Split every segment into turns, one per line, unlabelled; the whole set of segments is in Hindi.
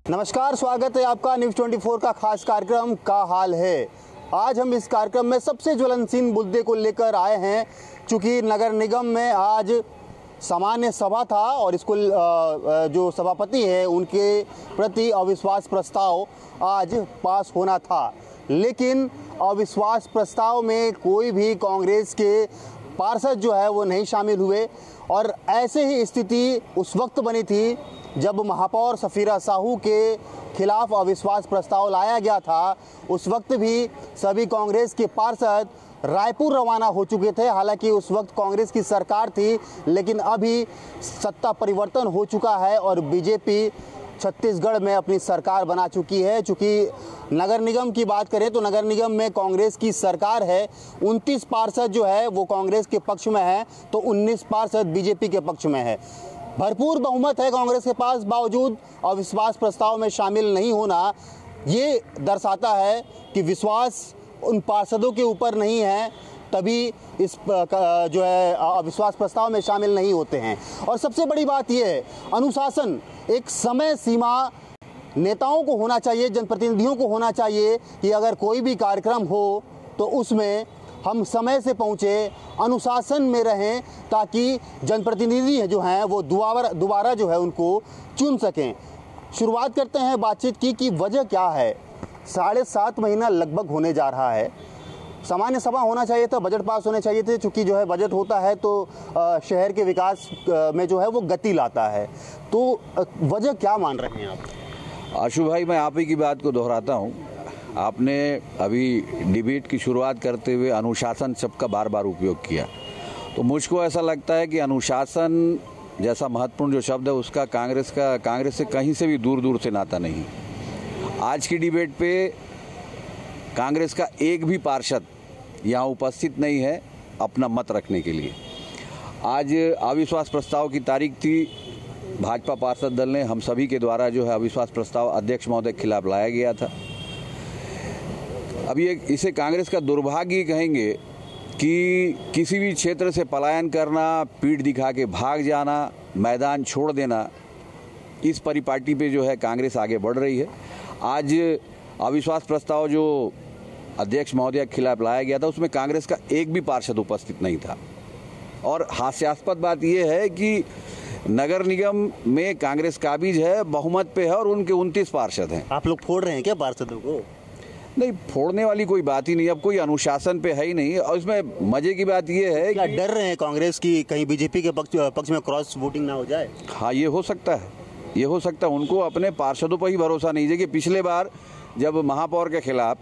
नमस्कार, स्वागत है आपका न्यूज़ 24 का खास कार्यक्रम का हाल है। आज हम इस कार्यक्रम में सबसे ज्वलनशील मुद्दे को लेकर आए हैं। चूँकि नगर निगम में आज सामान्य सभा था और इसको जो सभापति हैं उनके प्रति अविश्वास प्रस्ताव आज पास होना था, लेकिन अविश्वास प्रस्ताव में कोई भी कांग्रेस के पार्षद जो है वो नहीं शामिल हुए। और ऐसे ही स्थिति उस वक्त बनी थी जब महापौर सफीरा साहू के खिलाफ अविश्वास प्रस्ताव लाया गया था। उस वक्त भी सभी कांग्रेस के पार्षद रायपुर रवाना हो चुके थे। हालांकि उस वक्त कांग्रेस की सरकार थी, लेकिन अभी सत्ता परिवर्तन हो चुका है और बीजेपी छत्तीसगढ़ में अपनी सरकार बना चुकी है। चूँकि नगर निगम की बात करें तो नगर निगम में कांग्रेस की सरकार है। 29 पार्षद जो है वो कांग्रेस के पक्ष में है तो 19 पार्षद बीजेपी के पक्ष में है। भरपूर बहुमत है कांग्रेस के पास, बावजूद अविश्वास प्रस्ताव में शामिल नहीं होना ये दर्शाता है कि विश्वास उन पार्षदों के ऊपर नहीं है, तभी इस जो है अविश्वास प्रस्ताव में शामिल नहीं होते हैं। और सबसे बड़ी बात यह है, अनुशासन, एक समय सीमा नेताओं को होना चाहिए, जनप्रतिनिधियों को होना चाहिए कि अगर कोई भी कार्यक्रम हो तो उसमें हम समय से पहुँचे, अनुशासन में रहें, ताकि जनप्रतिनिधि जो हैं वो दोबारा जो है उनको चुन सकें। शुरुआत करते हैं बातचीत की कि वजह क्या है। 7.5 महीना लगभग होने जा रहा है। सामान्य सभा होना चाहिए था, बजट पास होने चाहिए थे। चूँकि जो है बजट होता है तो शहर के विकास में जो है वो गति लाता है। तो वजह क्या मान रहे हैं आप?
आशु भाई, मैं आप ही की बात को दोहराता हूँ। आपने अभी डिबेट की शुरुआत करते हुए अनुशासन शब्द का बार बार उपयोग किया, तो मुझको ऐसा लगता है कि अनुशासन जैसा महत्वपूर्ण जो शब्द है उसका कांग्रेस से कहीं से भी दूर से नाता नहीं। आज की डिबेट पे कांग्रेस का एक भी पार्षद यहाँ उपस्थित नहीं है अपना मत रखने के लिए। आज अविश्वास प्रस्ताव की तारीख थी। भाजपा पार्षद दल ने हम सभी के द्वारा जो है अविश्वास प्रस्ताव अध्यक्ष महोदय के खिलाफ लाया गया था। अब ये इसे कांग्रेस का दुर्भाग्य कहेंगे कि किसी भी क्षेत्र से पलायन करना, पीठ दिखा के भाग जाना, मैदान छोड़ देना, इस परिपाटी पे जो है कांग्रेस आगे बढ़ रही है। आज अविश्वास प्रस्ताव जो अध्यक्ष महोदय के खिलाफ लाया गया था उसमें कांग्रेस का एक भी पार्षद उपस्थित नहीं था। और हास्यास्पद बात यह है कि नगर निगम में कांग्रेस काबिज है, बहुमत पे है और उनके 29 पार्षद हैं।
आप लोग फोड़ रहे हैं क्या पार्षदों को?
नहीं, फोड़ने वाली कोई बात ही नहीं। अब कोई अनुशासन पे है ही नहीं। और इसमें मजे की बात यह है
कि डर रहे हैं कांग्रेस की कहीं बीजेपी के पक्ष में क्रॉस वोटिंग ना हो जाए।
हाँ, ये हो सकता है, ये हो सकता है। उनको अपने पार्षदों पर ही भरोसा नहीं है कि पिछले बार जब महापौर के खिलाफ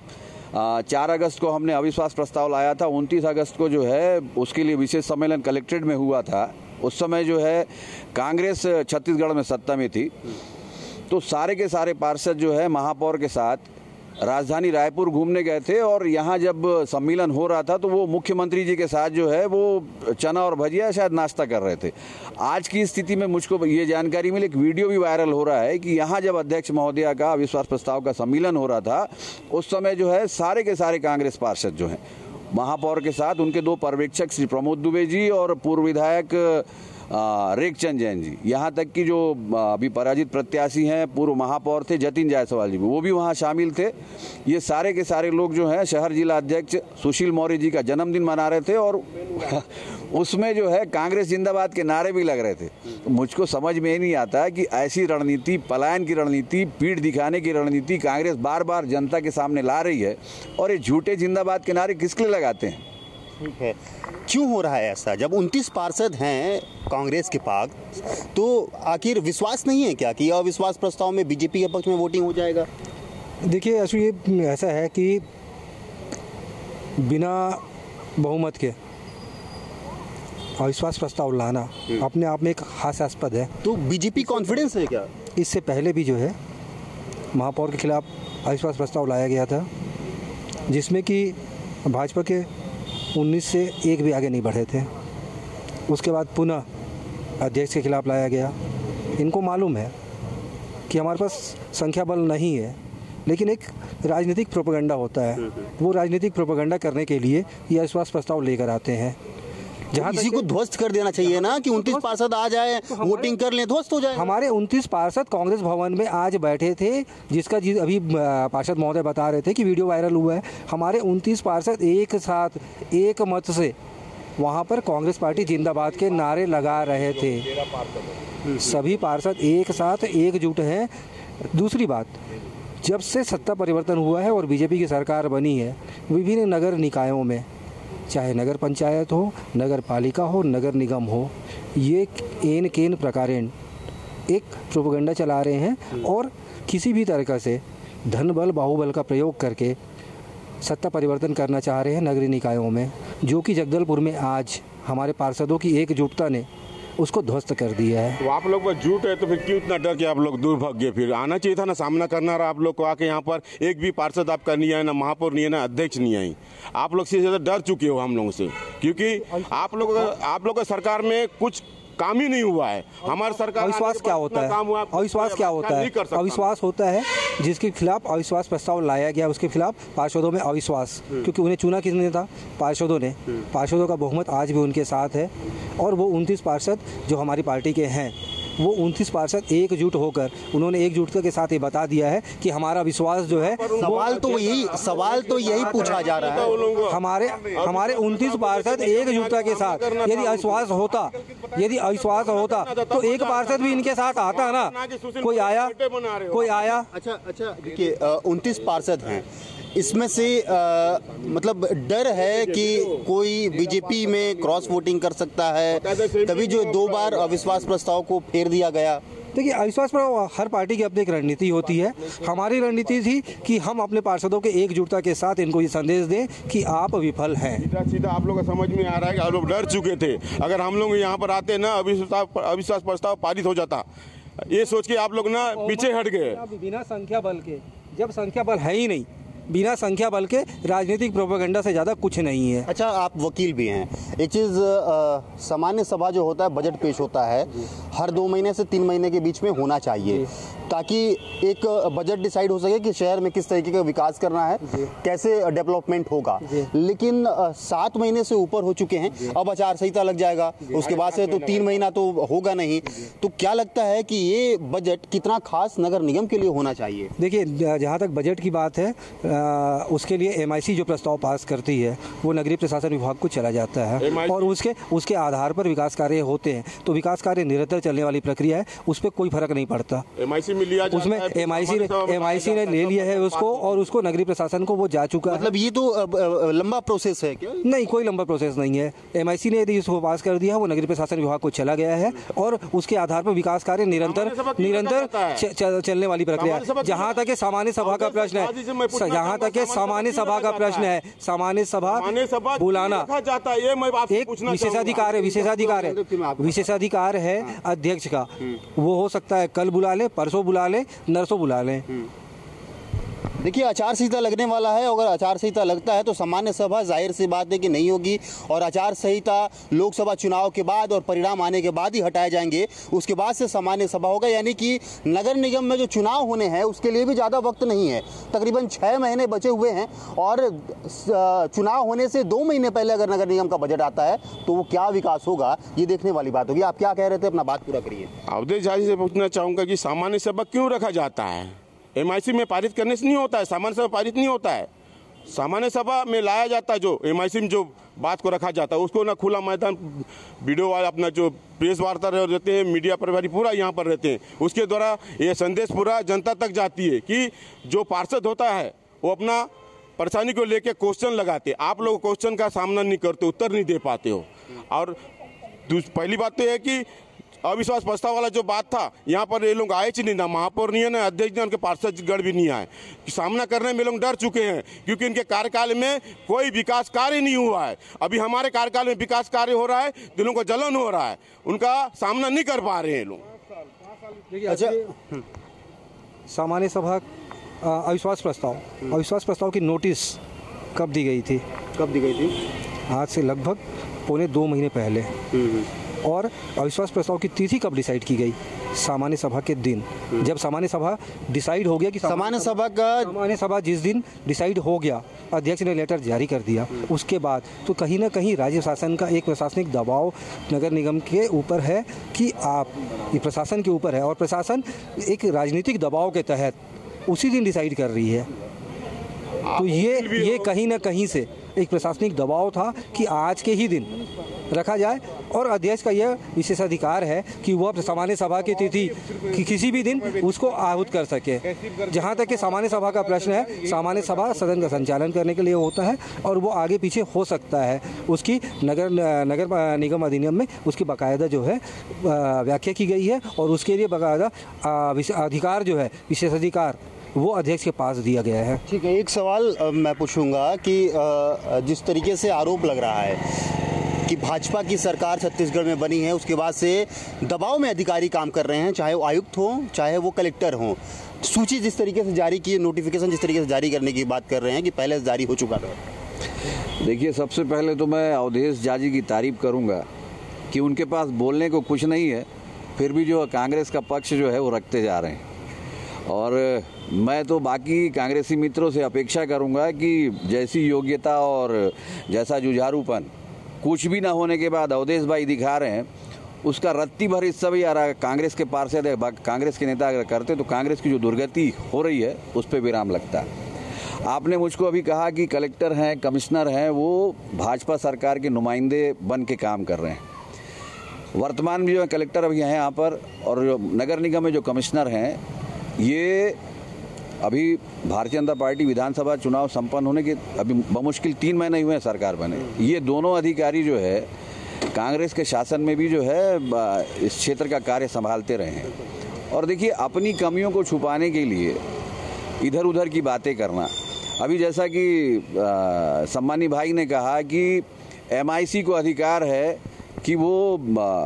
4 अगस्त को हमने अविश्वास प्रस्ताव लाया था, 29 अगस्त को जो है उसके लिए विशेष सम्मेलन कलेक्ट्रेट में हुआ था। उस समय जो है कांग्रेस छत्तीसगढ़ में सत्ता में थी, तो सारे के सारे पार्षद जो है महापौर के साथ राजधानी रायपुर घूमने गए थे। और यहाँ जब सम्मेलन हो रहा था तो वो मुख्यमंत्री जी के साथ जो है वो चना और भजिया शायद नाश्ता कर रहे थे। आज की स्थिति में मुझको ये जानकारी मिली, एक वीडियो भी वायरल हो रहा है कि यहाँ जब अध्यक्ष महोदया का अविश्वास प्रस्ताव का सम्मेलन हो रहा था उस समय जो है सारे के सारे कांग्रेस पार्षद जो हैं महापौर के साथ उनके 2 पर्यवेक्षक श्री प्रमोद दुबे जी और पूर्व विधायक रेखचंद जैन जी, यहाँ तक कि जो अभी पराजित प्रत्याशी हैं पूर्व महापौर थे जतिन जायसवाल जी, वो भी वहाँ शामिल थे। ये सारे के सारे लोग जो हैं शहर जिला अध्यक्ष सुशील मौर्य जी का जन्मदिन मना रहे थे और उसमें जो है कांग्रेस जिंदाबाद के नारे भी लग रहे थे। तो मुझको समझ में नहीं आता कि ऐसी रणनीति, पलायन की रणनीति, पीठ दिखाने की रणनीति कांग्रेस बार बार जनता के सामने ला रही है। और ये झूठे जिंदाबाद के नारे किसके लिए लगाते हैं?
ठीक है, क्यों हो रहा है ऐसा? जब 29 पार्षद हैं कांग्रेस के पास, तो आखिर विश्वास नहीं है क्या कि अविश्वास प्रस्ताव में बीजेपी के पक्ष में वोटिंग हो जाएगा?
देखिए अशु, ये ऐसा है कि बिना बहुमत के अविश्वास प्रस्ताव लाना अपने आप में एक हास्यास्पद है।
तो बीजेपी कॉन्फिडेंस है क्या?
इससे पहले भी जो है महापौर के खिलाफ अविश्वास प्रस्ताव लाया गया था जिसमें कि भाजपा के 19 से एक भी आगे नहीं बढ़े थे। उसके बाद पुनः अध्यक्ष के खिलाफ लाया गया। इनको मालूम है कि हमारे पास संख्या बल नहीं है, लेकिन एक राजनीतिक प्रोपेगेंडा होता है। वो राजनीतिक प्रोपेगेंडा करने के लिए ये अविश्वास प्रस्ताव लेकर आते हैं। जहाँ
इसी को ध्वस्त कर देना चाहिए ना कि 29 पार्षद आ जाए, वोटिंग कर लें, ध्वस्त हो जाए।
हमारे 29 पार्षद कांग्रेस भवन में आज बैठे थे, जिसका अभी पार्षद महोदय बता रहे थे कि वीडियो वायरल हुआ है। हमारे 29 पार्षद एक साथ एक मत से वहाँ पर कांग्रेस पार्टी जिंदाबाद के नारे लगा रहे थे। सभी पार्षद एक साथ एकजुट हैं। दूसरी बात, जब से सत्ता परिवर्तन हुआ है और बीजेपी की सरकार बनी है, विभिन्न नगर निकायों में, चाहे नगर पंचायत हो, नगर पालिका हो, नगर निगम हो, ये एन केन प्रकारेण एक प्रोपेगेंडा चला रहे हैं और किसी भी तरीक़ा से धन बल बाहुबल का प्रयोग करके सत्ता परिवर्तन करना चाह रहे हैं नगरीय निकायों में, जो कि जगदलपुर में आज हमारे पार्षदों की एकजुटता ने उसको ध्वस्त कर दिया है।
तो आप लोग बस झूठ है तो फिर क्यों इतना डर के आप लोग दूर भाग गए? फिर आना चाहिए था ना, सामना करना रहा आप लोग को आके। यहाँ पर एक भी पार्षद आपका नहीं आया, ना महापौर नहीं है, ना अध्यक्ष नहीं आई। आप लोग से ज़्यादा डर चुके हो हम लोगों से, क्योंकि आप लोग का सरकार में कुछ काम ही नहीं हुआ है। हमारी सरकार
अविश्वास क्या होता है? अविश्वास क्या होता है? अविश्वास होता है जिसके खिलाफ अविश्वास प्रस्ताव लाया गया, उसके खिलाफ पार्षदों में अविश्वास, क्योंकि उन्हें चुना किसने था? पार्षदों ने। पार्षदों का बहुमत आज भी उनके साथ है और वो 29 पार्षद जो हमारी पार्टी के हैं, वो 29 पार्षद एकजुट होकर उन्होंने एकजुटता के साथ ये बता दिया है कि हमारा विश्वास जो है,
सवाल तो यही पूछा जा रहा है।
हमारे 29 पार्षद एकजुटता के साथ, यदि अविश्वास होता तो एक पार्षद भी इनके साथ आता ना। कोई आया।
अच्छा, देखिए 29 पार्षद हैं, इसमें से मतलब डर है कि कोई बीजेपी में क्रॉस वोटिंग कर सकता है, तभी जो 2 बार अविश्वास प्रस्ताव को फेर दिया गया।
देखिए, अविश्वास पर हर पार्टी की अपनी एक रणनीति होती है। हमारी रणनीति थी कि हम अपने पार्षदों के एकजुटता के साथ इनको ये संदेश दें कि आप विफल हैं।
सीधा आप लोग को समझ में आ रहा है कि आप लोग डर चुके थे। अगर हम लोग यहाँ पर आते ना, अविश्वास प्रस्ताव पारित हो जाता, ये सोच के आप लोग ना पीछे हट गए।
बिना संख्या बल के, जब संख्या बल है ही नहीं, बिना संख्या बल के राजनीतिक प्रोपेगेंडा से ज़्यादा कुछ नहीं है।
अच्छा, आप वकील भी हैं। एक चीज़, सामान्य सभा जो होता है, बजट पेश होता है, हर 2 महीने से 3 महीने के बीच में होना चाहिए, ताकि एक बजट डिसाइड हो सके कि शहर में किस तरीके का विकास करना है, कैसे डेवलपमेंट होगा। लेकिन 7 महीने से ऊपर हो चुके हैं, अब आचार संहिता लग जाएगा, उसके बाद से तो 3 महीना तो होगा नहीं। तो क्या लगता है कि ये बजट कितना खास नगर निगम के लिए होना चाहिए?
देखिए, जहाँ तक बजट की बात है, उसके लिए MIC जो प्रस्ताव पास करती है वो नगरीय प्रशासन विभाग को चला जाता है और उसके आधार पर विकास कार्य होते हैं। तो विकास कार्य निरंतर चलने वाली प्रक्रिया है, उस पर कोई फर्क नहीं पड़ता। उसमें MIC ने ले लिया है उसको, और उसको नगरीय प्रशासन को वो जा चुका है।
मतलब ये तो लंबा प्रोसेस है क्या?
नहीं, कोई लंबा प्रोसेस नहीं है। MIC ने यदि इसको पास कर दिया, वो नगरीय प्रशासन विभाग को चला गया है और उसके आधार पर विकास कार्य निरंतर चलने वाली प्रक्रिया है। जहाँ तक सामान्य सभा का प्रश्न है, सामान्य सभा का प्रश्न है, सामान्य सभा बुलाना एक विशेषाधिकार है अध्यक्ष का। वो हो सकता है कल बुला ले, परसों बुला ले, नरसों बुला ले।
देखिए, आचार संहिता लगने वाला है। अगर आचार संहिता लगता है तो सामान्य सभा जाहिर सी बात है कि नहीं होगी, और आचार संहिता लोकसभा चुनाव के बाद और परिणाम आने के बाद ही हटाए जाएंगे। उसके बाद से सामान्य सभा होगा, यानी कि नगर निगम में जो चुनाव होने हैं उसके लिए भी ज़्यादा वक्त नहीं है। तकरीबन 6 महीने बचे हुए हैं, और चुनाव होने से 2 महीने पहले अगर नगर निगम का बजट आता है तो वो क्या विकास होगा, ये देखने वाली बात होगी। आप क्या कह रहे थे? अपना बात पूरा करिए।
अवधेश झा जी से पूछना चाहूँगा कि सामान्य सभा क्यों रखा जाता है? MIC में पारित करने से नहीं होता है, सामान्य सभा पारित नहीं होता है। सामान्य सभा में लाया जाता है, जो MIC में जो बात को रखा जाता है उसको ना खुला मैदान, वीडियो वाले अपना जो प्रेस वार्ता रहते हैं, मीडिया प्रभारी पूरा यहाँ पर रहते हैं, उसके द्वारा ये संदेश पूरा जनता तक जाती है कि जो पार्षद होता है वो अपना परेशानी को लेके क्वेश्चन लगाते। आप लोग क्वेश्चन का सामना नहीं करते, उत्तर नहीं दे पाते हो। और पहली बात तो है कि अविश्वास प्रस्ताव वाला जो बात था, यहाँ पर ये लोग आए ही नहीं, ना महापौर नहीं है, ना अध्यक्ष नहीं, उनके पार्षदगण भी नहीं आए। सामना करने में लोग डर चुके हैं, क्योंकि इनके कार्यकाल में कोई विकास कार्य नहीं हुआ है। अभी हमारे कार्यकाल में विकास कार्य हो रहा है, दिलों को जलन हो रहा है, उनका सामना नहीं कर पा रहे हैं लोग।
अच्छा, सामान्य सभा अविश्वास प्रस्ताव की नोटिस कब दी गई थी?
कब दी गई थी?
आज से लगभग 1.25 महीने पहले। और अविश्वास प्रस्ताव की तिथि कब डिसाइड की गई? सामान्य सभा के दिन। जब सामान्य सभा डिसाइड हो गया कि
सामान्य सभा
जिस दिन डिसाइड हो गया, अध्यक्ष ने लेटर जारी कर दिया, उसके बाद तो कहीं ना कहीं राज्य शासन का एक प्रशासनिक दबाव नगर निगम के ऊपर है कि आप ये प्रशासन के ऊपर है, और प्रशासन एक राजनीतिक दबाव के तहत उसी दिन डिसाइड कर रही है। तो ये कहीं ना कहीं से एक प्रशासनिक दबाव था कि आज के ही दिन रखा जाए, और अध्यक्ष का यह विशेषाधिकार है कि वह सामान्य सभा की तिथि कि किसी भी दिन उसको आहूत कर सके। जहाँ तक कि सामान्य सभा का प्रश्न है, सामान्य सभा सदन का संचालन करने के लिए होता है और वो आगे पीछे हो सकता है। उसकी नगर निगम अधिनियम में उसकी बाकायदा जो है व्याख्या की गई है, और उसके लिए बाकायदा अधिकार जो है, विशेषाधिकार, वो अध्यक्ष के पास दिया गया है।
ठीक है, एक सवाल मैं पूछूंगा कि जिस तरीके से आरोप लग रहा है कि भाजपा की सरकार छत्तीसगढ़ में बनी है, उसके बाद से दबाव में अधिकारी काम कर रहे हैं, चाहे वो आयुक्त हों चाहे वो कलेक्टर हों। सूची जिस तरीके से जारी की, नोटिफिकेशन जिस तरीके से जारी करने की बात कर रहे हैं कि पहले से जारी हो चुका था।
देखिए, सबसे पहले तो मैं अवधेश जाजी की तारीफ करूंगा कि उनके पास बोलने को कुछ नहीं है, फिर भी जो कांग्रेस का पक्ष जो है वो रखते जा रहे हैं। और मैं तो बाकी कांग्रेसी मित्रों से अपेक्षा करूंगा कि जैसी योग्यता और जैसा जुझारूपन कुछ भी ना होने के बाद अवधेश भाई दिखा रहे हैं, उसका रत्ती भर हिस्सा भी कांग्रेस के पार्षद, कांग्रेस के नेता अगर करते तो कांग्रेस की जो दुर्गति हो रही है उस पर विराम लगता। आपने मुझको अभी कहा कि कलेक्टर हैं, कमिश्नर हैं, वो भाजपा सरकार के नुमाइंदे बन के काम कर रहे हैं। वर्तमान में जो कलेक्टर अभी हैं यहाँ पर, और जो नगर निगम में जो कमिश्नर हैं, ये अभी भारतीय जनता पार्टी विधानसभा चुनाव संपन्न होने के अभी बमुश्किल 3 महीने हुए हैं सरकार बने। ये दोनों अधिकारी जो है कांग्रेस के शासन में भी जो है इस क्षेत्र का कार्य संभालते रहे हैं। और देखिए, अपनी कमियों को छुपाने के लिए इधर उधर की बातें करना, अभी जैसा कि सम्मानी भाई ने कहा कि MIC को अधिकार है कि वो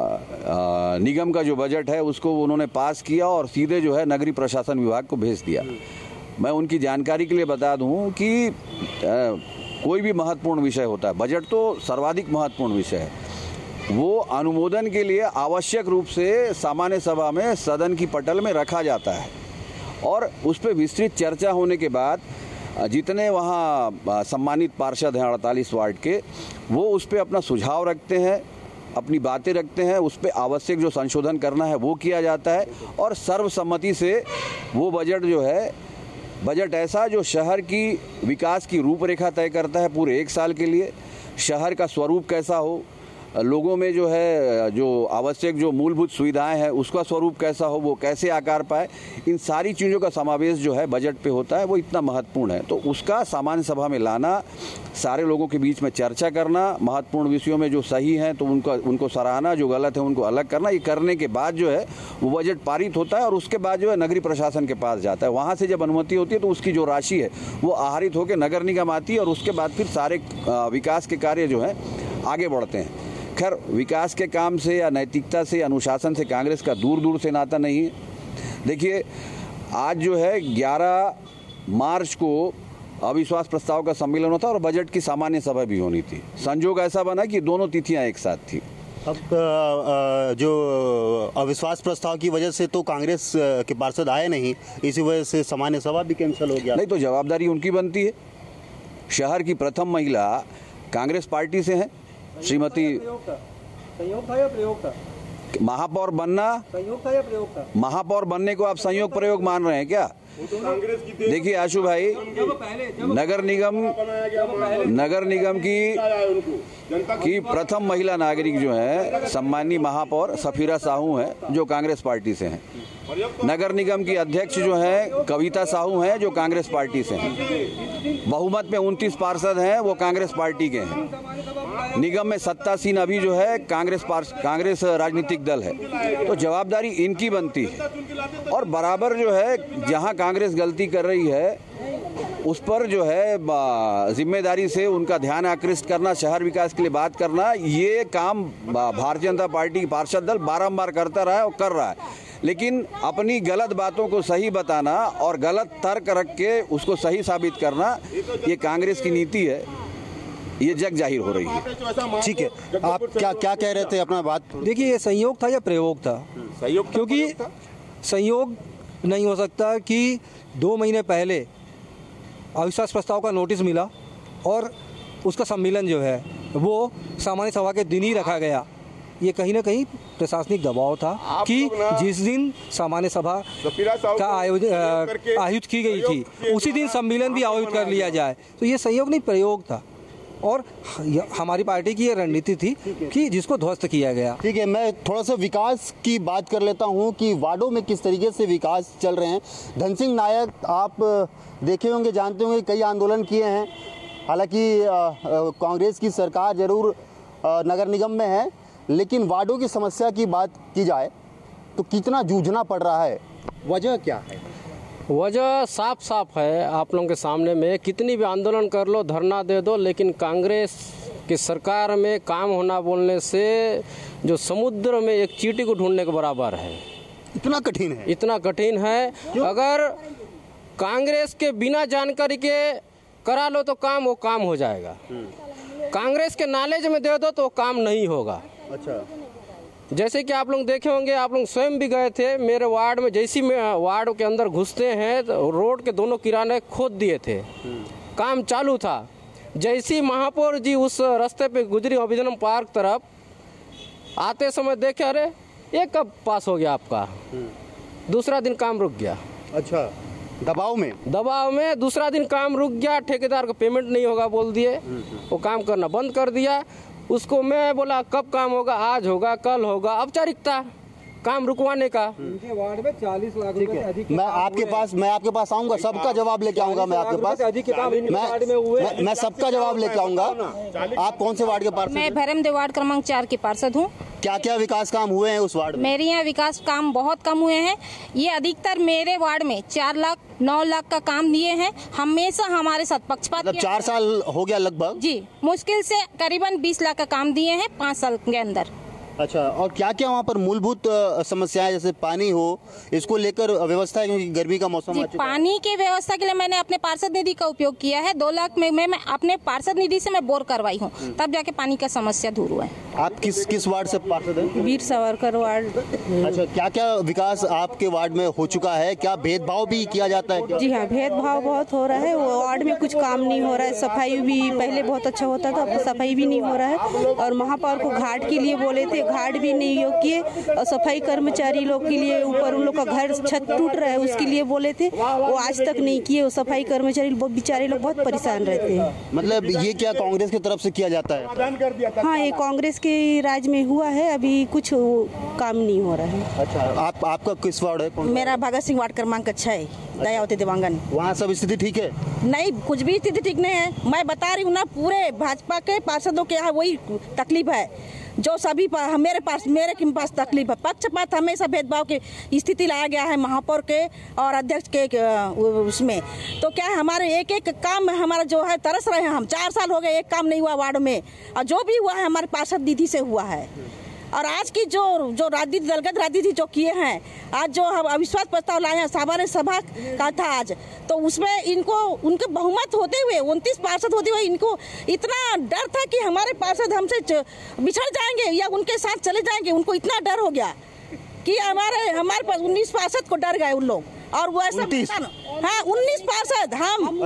निगम का जो बजट है उसको उन्होंने पास किया और सीधे जो है नगरीय प्रशासन विभाग को भेज दिया। मैं उनकी जानकारी के लिए बता दूं कि कोई भी महत्वपूर्ण विषय होता है, बजट तो सर्वाधिक महत्वपूर्ण विषय है, वो अनुमोदन के लिए आवश्यक रूप से सामान्य सभा में सदन की पटल में रखा जाता है, और उस पर विस्तृत चर्चा होने के बाद जितने वहाँ सम्मानित पार्षद हैं 48 वार्ड के, वो उस पर अपना सुझाव रखते हैं, अपनी बातें रखते हैं, उस पर आवश्यक जो संशोधन करना है वो किया जाता है, और सर्वसम्मति से वो बजट जो है, बजट ऐसा जो शहर की विकास की रूपरेखा तय करता है पूरे 1 साल के लिए। शहर का स्वरूप कैसा हो, लोगों में जो है जो आवश्यक जो मूलभूत सुविधाएं हैं उसका स्वरूप कैसा हो, वो कैसे आकार पाए, इन सारी चीज़ों का समावेश जो है बजट पे होता है, वो इतना महत्वपूर्ण है। तो उसका सामान्य सभा में लाना, सारे लोगों के बीच में चर्चा करना, महत्वपूर्ण विषयों में जो सही हैं तो उनको सराहना, जो गलत है उनको अलग करना, ये करने के बाद जो है वो बजट पारित होता है, और उसके बाद जो है नगरीय प्रशासन के पास जाता है। वहाँ से जब अनुमति होती है तो उसकी जो राशि है वो आहरित होकर नगर निगम आती है, और उसके बाद फिर सारे विकास के कार्य जो है आगे बढ़ते हैं। खैर, विकास के काम से या नैतिकता से, अनुशासन से कांग्रेस का दूर दूर से नाता नहीं है। देखिए, आज जो है 11 मार्च को अविश्वास प्रस्ताव का सम्मेलन होता और बजट की सामान्य सभा भी होनी थी। संजोग ऐसा बना कि दोनों तिथियां एक साथ थी।
अब जो अविश्वास प्रस्ताव की वजह से तो कांग्रेस के पार्षद आए नहीं, इसी वजह से सामान्य सभा भी कैंसिल हो गया।
नहीं तो जवाबदारी उनकी बनती है। शहर की प्रथम महिला कांग्रेस पार्टी से हैं, श्रीमती
संयोग था या प्रयोग था?
महापौर बनना
संयोग था या प्रयोग था?
महापौर बनने को आप संयोग प्रयोग मान रहे हैं क्या? देखिए आशु भाई, नगर निगम की प्रथम महिला नागरिक जो है सम्माननीय महापौर सफीरा साहू हैं, जो कांग्रेस पार्टी से हैं। नगर निगम की अध्यक्ष जो हैं कविता साहू हैं, जो कांग्रेस पार्टी से हैं। बहुमत में 29 पार्षद हैं, वो कांग्रेस पार्टी के हैं। निगम में सत्तासीन अभी जो है कांग्रेस राजनीतिक दल है। तो जवाबदारी इनकी बनती है, और बराबर जो है जहां कांग्रेस गलती कर रही है उस पर जो है जिम्मेदारी से उनका ध्यान आकृष्ट करना, शहर विकास के लिए बात करना, ये काम भारतीय जनता पार्टी पार्षद दल बारंबार करता रहा है और कर रहा है। लेकिन अपनी गलत बातों को सही बताना और गलत तर्क रख के उसको सही साबित करना, ये कांग्रेस की नीति है। ये जग जाहिर हो रही है।
ठीक है, आप क्या क्या कह रहे थे अपना बात?
देखिए, ये संयोग था या प्रयोग था?
सहयोग,
क्योंकि संयोग नहीं हो सकता कि 2 महीने पहले अविश्वास प्रस्ताव का नोटिस मिला और उसका सम्मेलन जो है वो सामान्य सभा के दिन ही रखा गया। ये कहीं ना कहीं प्रशासनिक दबाव था कि जिस दिन सामान्य सभा का आयोजित की गई थी उसी दिन सम्मेलन भी आयोजित कर लिया जाए। तो ये संयोग नहीं, प्रयोग था और हमारी पार्टी की ये रणनीति थी कि जिसको ध्वस्त किया गया।
ठीक है, मैं थोड़ा सा विकास की बात कर लेता हूं कि वार्डों में किस तरीके से विकास चल रहे हैं। धन सिंह नायक, आप देखे होंगे, जानते होंगे, कई आंदोलन किए हैं। हालांकि कांग्रेस की सरकार जरूर नगर निगम में है, लेकिन वार्डों की समस्या की बात की जाए तो कितना जूझना पड़ रहा है, वजह क्या है?
वजह साफ साफ है आप लोगों के सामने में। कितनी भी आंदोलन कर लो, धरना दे दो, लेकिन कांग्रेस की सरकार में काम होना बोलने से जो समुद्र में एक चींटी को ढूंढने के बराबर है।
इतना कठिन है?
इतना कठिन है। अगर कांग्रेस के बिना जानकारी के करा लो तो काम, वो काम हो जाएगा। कांग्रेस के नॉलेज में दे दो तो काम नहीं होगा।
अच्छा,
जैसे कि आप लोग देखे होंगे, आप लोग स्वयं भी गए थे मेरे वार्ड में। जैसी में वार्ड के अंदर घुसते हैं तो रोड के दोनों किनारे खोद दिए थे, काम चालू था। जैसी महापौर जी उस रास्ते पे गुजरी अभिनंदन पार्क तरफ, आते समय देखे, अरे ये कब पास हो गया आपका? दूसरा दिन काम रुक गया।
अच्छा, दबाव में
दूसरा दिन काम रुक गया। ठेकेदार को पेमेंट नहीं होगा बोल दिए, वो काम करना बंद कर दिया। उसको मैं बोला कब काम होगा, आज होगा, कल होगा, औपचारिकता काम रुकवाने का।
उनके वार्ड में 40 लाख रुपए से अधिक।
मैं आपके पास आऊंगा, सबका जवाब लेके आऊंगा। मैं आपके पास मैं सबका जवाब लेके आऊंगा। आप कौन से वार्ड के पार्षद?
मैं भैरमदेव वार्ड क्रमांक 4 की पार्षद हूँ।
क्या क्या विकास काम हुए हैं उस वार्ड में?
मेरे यहाँ विकास काम बहुत कम हुए हैं। ये अधिकतर मेरे वार्ड में 4 लाख 9 लाख का काम दिए हैं। हमेशा हमारे साथ पक्षपात,
मतलब 4 साल हो गया लगभग
जी, मुश्किल से करीबन 20 लाख का काम दिए हैं 5 साल के अंदर।
अच्छा, और क्या क्या वहाँ पर मूलभूत समस्याएं, जैसे पानी हो, इसको लेकर व्यवस्था है? क्योंकि गर्मी का मौसम
जी,
आ चुका है।
पानी की व्यवस्था के लिए मैंने अपने पार्षद निधि का उपयोग किया है। 2 लाख में मैं अपने पार्षद निधि से मैं बोर करवाई हूँ, तब जाके पानी का समस्या दूर हुआ है।
आप किस वार्ड से पार्षद हैं?
वीर सावरकर वार्ड।
अच्छा, क्या क्या विकास आपके वार्ड में हो चुका है? क्या भेदभाव भी किया जाता है क्या?
जी हाँ, भेदभाव बहुत हो रहा है। वो वार्ड में कुछ काम नहीं हो रहा है। सफाई भी पहले बहुत अच्छा होता था, अब सफाई भी नहीं हो रहा है। और महापौर को घाट के लिए बोले थे, घाट भी नहीं किए। और सफाई कर्मचारी लोग के लिए ऊपर उन लोग का घर छत टूट रहा है, उसके लिए बोले थे, वो आज तक नहीं किए। वो सफाई कर्मचारी बेचारे लोग बहुत परेशान रहते हैं।
मतलब ये क्या कांग्रेस की तरफ से किया जाता है?
हाँ, ये कांग्रेस के राज में हुआ है, अभी कुछ काम नहीं हो रहा है।
अच्छा, आपका किस वार्ड है?
मेरा भगत सिंह वार्ड क्रमांक 6, दयावती देवांगन।
वहाँ सब स्थिति ठीक है?
नहीं, कुछ भी स्थिति ठीक नहीं है। मैं बता रही हूँ ना, पूरे भाजपा के पार्षदों के यहाँ वही तकलीफ है जो सभी मेरे पास तकलीफ है। पक्षपात, हमेशा भेदभाव की स्थिति लाया गया है महापौर के और अध्यक्ष के उसमें। तो क्या हमारे एक एक काम हमारा जो है तरस रहे हैं हम। 4 साल हो गए, एक काम नहीं हुआ वार्ड में, और जो भी हुआ है हमारे पार्षद निधि से हुआ है। और आज की जो राजनीति, दलगत राजनीति जो किए हैं, आज जो हम अविश्वास प्रस्ताव लाए हैं, सामान्य सभा का था आज, तो उसमें इनको उनके बहुमत होते हुए 29 पार्षद होते हुए इनको इतना डर था कि हमारे पार्षद हमसे बिछड़ जाएंगे या उनके साथ चले जाएंगे। उनको इतना डर हो गया कि हमारे पास 19 पार्षद को डर गए उन लोग। और वो ऐसा, हाँ, 19 पार्षद हम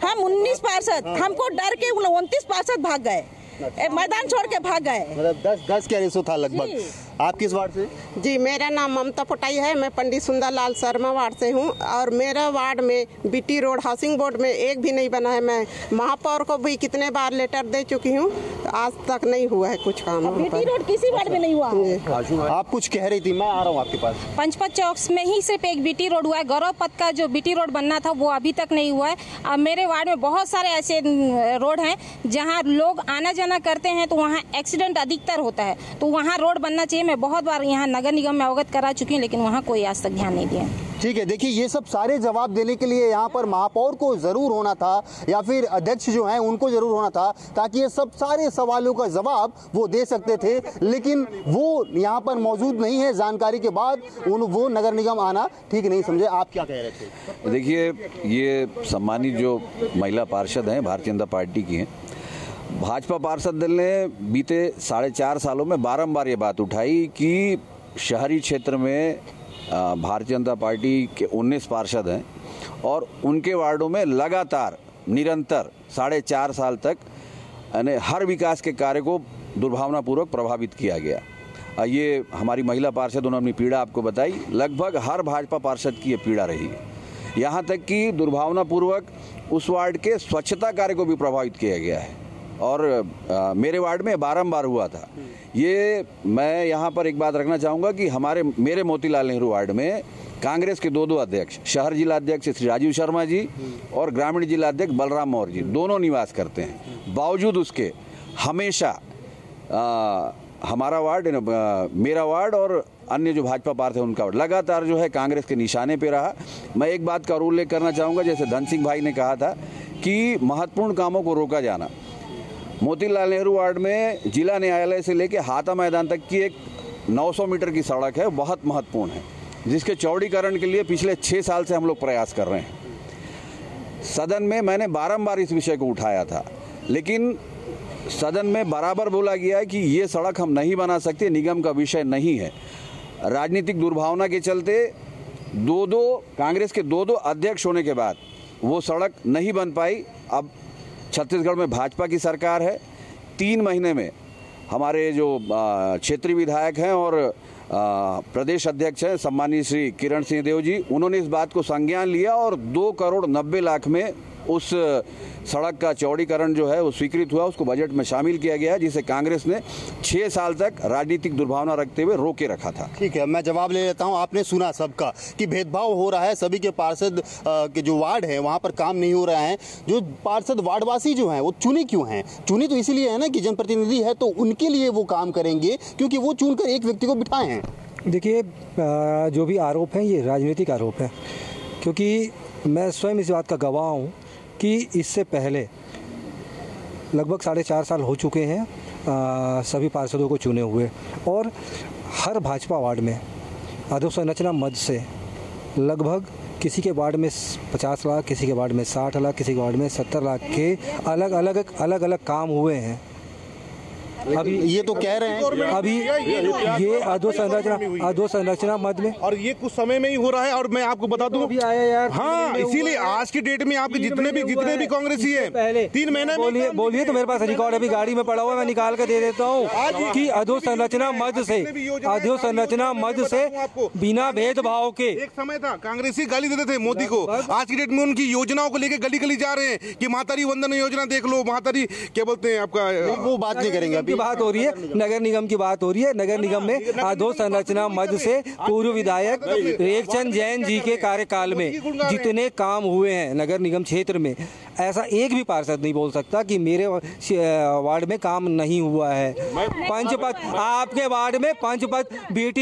19 पार्षद, हमको डर के 29 पार्षद भाग गए, मैदान छोड़ के भाग गए।
मतलब 10 का रेशो था लगभग। आप किस वार्ड से?
जी, मेरा नाम ममता पटाई है। मैं पंडित सुंदरलाल शर्मा वार्ड से हूँ। और मेरा वार्ड में बीटी रोड हाउसिंग बोर्ड में एक भी नहीं बना है। मैं महापौर को भी कितने बार लेटर दे चुकी हूँ, तो आज तक नहीं हुआ है कुछ काम।
बीटी रोड किसी वार्ड में नहीं हुआ।
आप कुछ कह रही थी, मैं आ रहा हूँ आपके पास।
पंचपत चौक में ही सिर्फ एक बीटी रोड हुआ है। गौरव पथ का जो बीटी रोड बनना था वो अभी तक नहीं हुआ है। अब मेरे वार्ड में बहुत सारे ऐसे रोड हैं जहाँ लोग आना जाना करते हैं तो वहाँ एक्सीडेंट अधिकतर होता है, तो वहाँ रोड बनना चाहिए। मैं बहुत बार यहाँ नगर निगम में अवगत करा चुकी हूँ, लेकिन वहाँ कोई आज तक ध्यान नहीं दिया।
ठीक है, देखिए, ये सब सारे जवाब देने के लिए यहाँ पर महापौर को जरूर होना था या फिर अध्यक्ष जो हैं उनको जरूर होना था, ताकि ये सब सारे सवालों का जवाब वो दे सकते थे, लेकिन वो यहाँ पर मौजूद नहीं है। जानकारी के बाद वो नगर निगम आना ठीक नहीं समझे। आप क्या कह रहे थे?
देखिए, ये सम्मानित जो महिला पार्षद हैं भारतीय जनता पार्टी की हैं, भाजपा पार्षद दल ने बीते 4.5 सालों में बारंबार ये बात उठाई कि शहरी क्षेत्र में भारतीय जनता पार्टी के 19 पार्षद हैं और उनके वार्डों में लगातार निरंतर 4.5 साल तक यानी हर विकास के कार्य को दुर्भावनापूर्वक प्रभावित किया गया। ये हमारी महिला पार्षद, उन्होंने अपनी पीड़ा आपको बताई। लगभग हर भाजपा पार्षद की ये पीड़ा रही है। यहाँ तक कि दुर्भावनापूर्वक उस वार्ड के स्वच्छता कार्य को भी प्रभावित किया गया है और मेरे वार्ड में बारंबार हुआ था। ये मैं यहाँ पर एक बात रखना चाहूँगा कि मेरे मोतीलाल नेहरू वार्ड में कांग्रेस के दो अध्यक्ष, शहर जिला अध्यक्ष श्री राजीव शर्मा जी और ग्रामीण जिला अध्यक्ष बलराम मौर्य जी, दोनों निवास करते हैं। बावजूद उसके हमेशा हमारा वार्ड, मेरा वार्ड और अन्य जो भाजपा पार्षद है उनका वार्ड लगातार जो है कांग्रेस के निशाने पे रहा। मैं एक बात का और उल्लेख करना चाहूँगा, जैसे धन सिंह भाई ने कहा था कि महत्वपूर्ण कामों को रोका जाना। मोतीलाल नेहरू वार्ड में जिला न्यायालय से लेकर हाथा मैदान तक की एक 900 मीटर की सड़क है, बहुत महत्वपूर्ण है, जिसके चौड़ीकरण के लिए पिछले 6 साल से हम लोग प्रयास कर रहे हैं। सदन में मैंने बारंबार इस विषय को उठाया था, लेकिन सदन में बराबर बोला गया है कि ये सड़क हम नहीं बना सकते, निगम का विषय नहीं है। राजनीतिक दुर्भावना के चलते कांग्रेस के दो अध्यक्ष होने के बाद वो सड़क नहीं बन पाई। अब छत्तीसगढ़ में भाजपा की सरकार है। 3 महीने में हमारे जो क्षेत्रीय विधायक हैं और प्रदेश अध्यक्ष हैं सम्मानीय श्री किरण सिंह देव जी, उन्होंने इस बात को संज्ञान लिया और 2,90,00,000 में उस सड़क का चौड़ीकरण जो है वो स्वीकृत हुआ, उसको बजट में शामिल किया गया, जिसे कांग्रेस ने 6 साल तक राजनीतिक दुर्भावना रखते हुए रोके रखा था।
ठीक है, मैं जवाब ले लेता हूं। आपने सुना सबका कि भेदभाव हो रहा है, सभी के पार्षद के जो वार्ड हैं वहां पर काम नहीं हो रहा है। जो पार्षद वार्डवासी जो हैं वो चुने क्यों हैं? चुने तो इसीलिए है ना कि जनप्रतिनिधि है तो उनके लिए वो काम करेंगे, क्योंकि वो चुनकर एक व्यक्ति को बिठाए हैं।
देखिए, जो भी आरोप हैं ये राजनीतिक आरोप है, क्योंकि मैं स्वयं इस बात का गवाह हूँ कि इससे पहले लगभग 4.5 साल हो चुके हैं सभी पार्षदों को चुने हुए, और हर भाजपा वार्ड में अधोसंरचना मद से लगभग किसी के वार्ड में 50 लाख, किसी के वार्ड में 60 लाख, किसी के वार्ड में 70 लाख के अलग अलग काम हुए हैं। अभी
ये तो कह रहे हैं
अभी ये अधोसंरचना मद में,
और ये कुछ समय में ही हो रहा है। और मैं आपको बता दूं
अभी आया यार,
हाँ, इसीलिए आज की डेट में आपके जितने भी कांग्रेसी है 3 महीने में
बोलिए तो मेरे पास रिकॉर्ड अभी गाड़ी में पड़ा हुआ है, मैं निकाल कर दे देता हूँ कि अधोसंरचना मद से बिना भेदभाव के
एक समय था कांग्रेसी गाली देते थे मोदी को, आज की डेट में उनकी योजनाओं को लेकर गली गली जा रहे हैं कि मातारी वंदन योजना देख लो, मातारी क्या बोलते हैं आपका,
वो बात नहीं करेंगे।
बात हो रही है, नगर निगम की बात हो रही है। नगर निगम में अधोसंरचना मद से पूर्व विधायक रेखचंद जैन जी के कार्यकाल में जितने काम हुए हैं नगर निगम क्षेत्र में, ऐसा एक भी पार्षद नहीं बोल सकता कि मेरे वार्ड में काम नहीं हुआ है। पंचपद आपके वार्ड में, पंचपद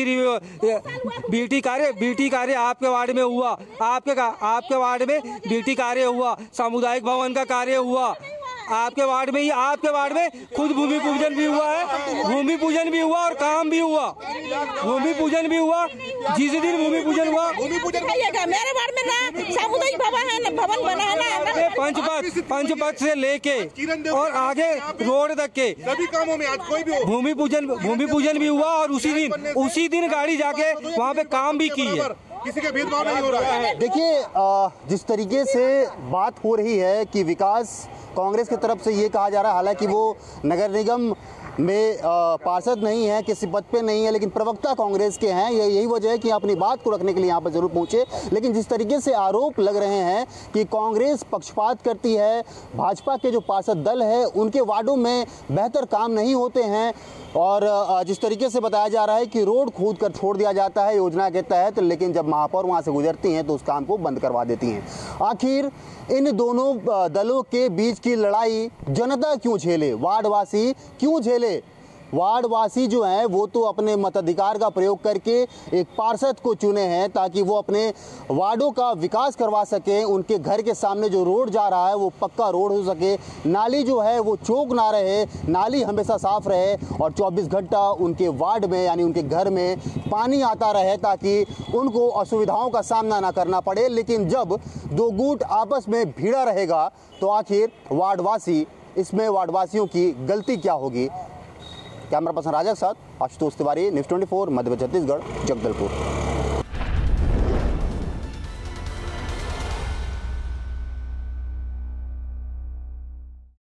बीटी कार्य आपके वार्ड में हुआ, आपके वार्ड में बीटी कार्य हुआ, सामुदायिक भवन का कार्य हुआ आपके वार्ड में ही। आपके वार्ड में खुद भूमि पूजन भी हुआ है, भूमि पूजन भी हुआ और काम भी हुआ, भूमि पूजन भी हुआ। जिस दिन भूमि पूजन हुआ,
मेरे वार्ड में ना सामुदायिक भवन बना है ना,
पंचपद से लेके और आगे रोड तक के
सभी कामों में आज कोई भी
भूमि पूजन भी हुआ और उसी दिन गाड़ी जाके वहाँ पे काम भी की है।
किसी का भेदभाव नहीं हो रहा है।
देखिए, जिस तरीके से बात हो रही है कि विकास कांग्रेस की तरफ से ये कहा जा रहा है, हालांकि वो नगर निगम में पार्षद नहीं है, किसी पद पे नहीं है, लेकिन प्रवक्ता कांग्रेस के हैं। यही वजह है कि अपनी बात को रखने के लिए यहाँ पर जरूर पहुंचे। लेकिन जिस तरीके से आरोप लग रहे हैं कि कांग्रेस पक्षपात करती है, भाजपा के जो पार्षद दल है उनके वार्डों में बेहतर काम नहीं होते हैं, और जिस तरीके से बताया जा रहा है कि रोड खोद कर छोड़ दिया जाता है योजना के तहत, लेकिन जब महापौर वहाँ से गुजरती हैं तो उस काम को बंद करवा देती हैं। आखिर इन दोनों दलों के बीच की लड़ाई जनता क्यों झेले, वार्डवासी क्यों झेले? वार्डवासी जो हैं वो तो अपने मताधिकार का प्रयोग करके एक पार्षद को चुने हैं ताकि वो अपने वार्डों का विकास करवा सकें, उनके घर के सामने जो रोड जा रहा है वो पक्का रोड हो सके, नाली जो है वो चौक ना रहे, नाली हमेशा साफ रहे और 24 घंटा उनके वार्ड में यानी उनके घर में पानी आता रहे ताकि उनको असुविधाओं का सामना ना करना पड़े। लेकिन जब दो गुट आपस में भिड़ा रहेगा तो आखिर वार्डवासी इसमें वार्डवासियों की गलती क्या होगी। कैमरा पर्सन राजा के साथ आशुतोष तिवारी, न्यूज़ 24 मध्य प्रदेश छत्तीसगढ़, जगदलपुर।